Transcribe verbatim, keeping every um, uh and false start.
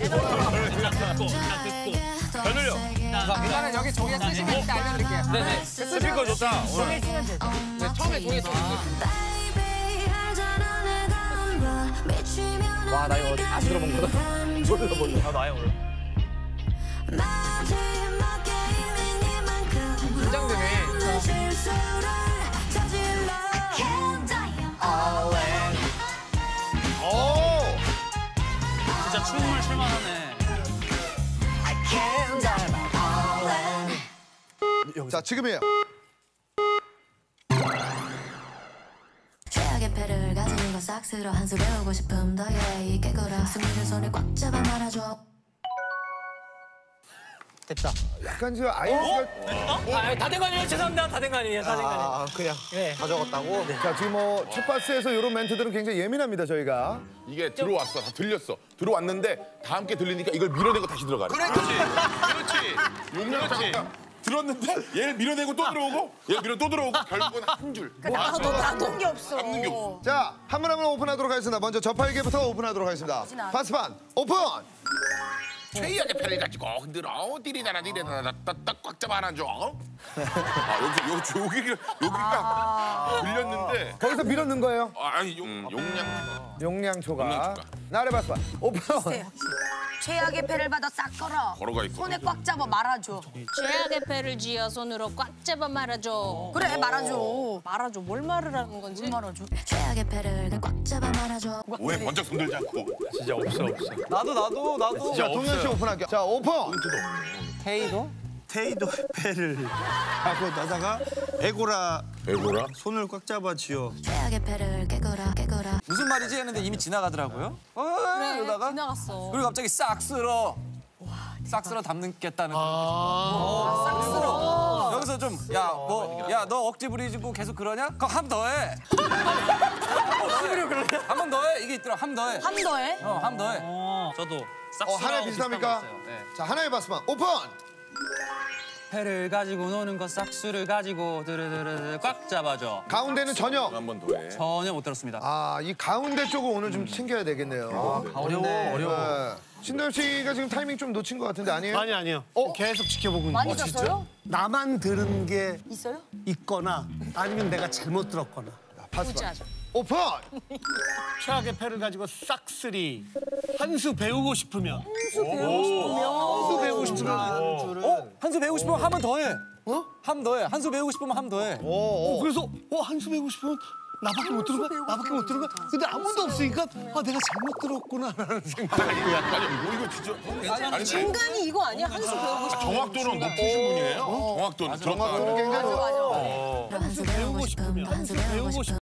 듣고, 자, 듣고. 잘 들려. 일단은 여기 종이에 쓰시면 일단 알려드릴게요. 네네. 스피커 좋다. 종이에 쓰면 되죠. 네, 처음에 종이에 쓰면 와, 나 이거 다 들어본 거다. 몰라, 몰라. 아, 나야 몰라. 긴장되네. 오! 진짜 춤을 출만하네. 자, 지금이에요. 최악의 패를 가진 거 싹스러 한 수 배우고 싶음 더예 이 깨거라 승리를 손에 꽉 잡아 말아줘. 됐다. 약간 지금 아이유가 아, 다 된 거 아니에요? 죄송합니다. 다 된 거 아니에요? 다 된 거 아니에요? 아, 그냥 네. 다 적었다고? 자, 지금 뭐 첫 파스에서 이런 멘트들은 굉장히 예민합니다, 저희가. 이게 들어왔어, 다 들렸어. 들어왔는데 다 함께 들리니까 이걸 밀어내고 다시 들어가래. 그렇지. 그렇지. 용량 잠깐 들었는데 얘를 밀어내고 또 들어오고 얘를 밀어 또 들어오고 결국은 한 줄. 나도 남는 게 없어. 남는 게 없어. 자, 한 분 한 분 오픈하도록 하겠습니다. 먼저 저팔계부터 오픈하도록 하겠습니다. 파스판 오픈! 최악의 패를 가지고 흔들어 디리다라 디리다라 딱딱 꽉 잡아 안아줘. 아 여기 여기 여기가 여기가 들렸는데 거기서 밀어넣은 거예요. 아, 아니 용, 용량 용량초가. 용량초가. 나래 파스판 오픈! 최악의 패를 받아 싹 걸어. 걸어가 있어. 손에 꽉 잡아 말아줘. 최악의 패를 쥐어 손으로 꽉 잡아 말아줘. 그래 말아줘. 말아줘. 뭘 말을 하는 건지. 뭘 말아줘. 최악의 패를 꽉 잡아 말아줘. 왜 번쩍 손들지 않고. 진짜 없어, 없어. 나도, 나도, 나도. 자, 동현 씨 오픈할게요. 자, 오픈! 테이도? 테이도 패를 하고 나다가 에고라 에고라? 손을 꽉 잡아 쥐어. 최악의 패를 깨거라 깨거라. 무슨 말이지 했는데 이미 지나가더라고요. 어, 그래, 이러다가 지나갔어. 그리고 갑자기 싹 쓸어. 싹 쓸어 담는겠다는 거. 싹 쓸어. 여기서 좀, 야, 뭐, 야, 너 억지 부리고 계속 그러냐? 그럼 한 번 더 해. 한 번 더 해. 이게 있더라. 한 번 더 해. 한 더해? 어, 한 번 더 해. 어, 저도 싹 어, 하나 비슷합니까? 네. 자, 하나의 파스판 오픈! 패를 가지고 노는 거 싹수를 가지고 드르드르 꽉 잡아줘. 가운데는 전혀. 한 번 더 해. 전혀 못 들었습니다. 아, 이 가운데 쪽을 오늘 좀 챙겨야 되겠네요. 어려워, 어려워. 네. 신도엽 씨가 지금 타이밍 좀 놓친 것 같은데 아니에요? 아니 아니요. 어? 계속 지켜보고 있는 많이 거. 졌어요? 나만 들은 게 있어요? 있거나 아니면 내가 잘못 들었거나. 파스판 오픈! 최악의 패를 가지고 싹쓸이 한 수 배우고 싶으면. 수 배우고 싶으면. 한 수 배우고 싶으면. 어? 한 수 배우고 싶으면 한 번 더 해. 어? 한 번 더 해. 한 수 배우고 싶으면 한 번 더 해. 어, 그래서 어, 한 수 배우고 싶으면 나밖에 못 들은 거야? 나밖에 못 들은 거야? 근데 아무도 없으니까 아, 내가 잘못 들었구나라는 생각이. 아니 뭐 이거 진짜. 아니 중간이 이거 아니야? 한 수 배우고 싶어. 정확도는 높으신 분이에요. 정확도는 정확도는 굉장히 맞아 맞아. 한 수 배우고 싶음 한 수 배우고 싶음.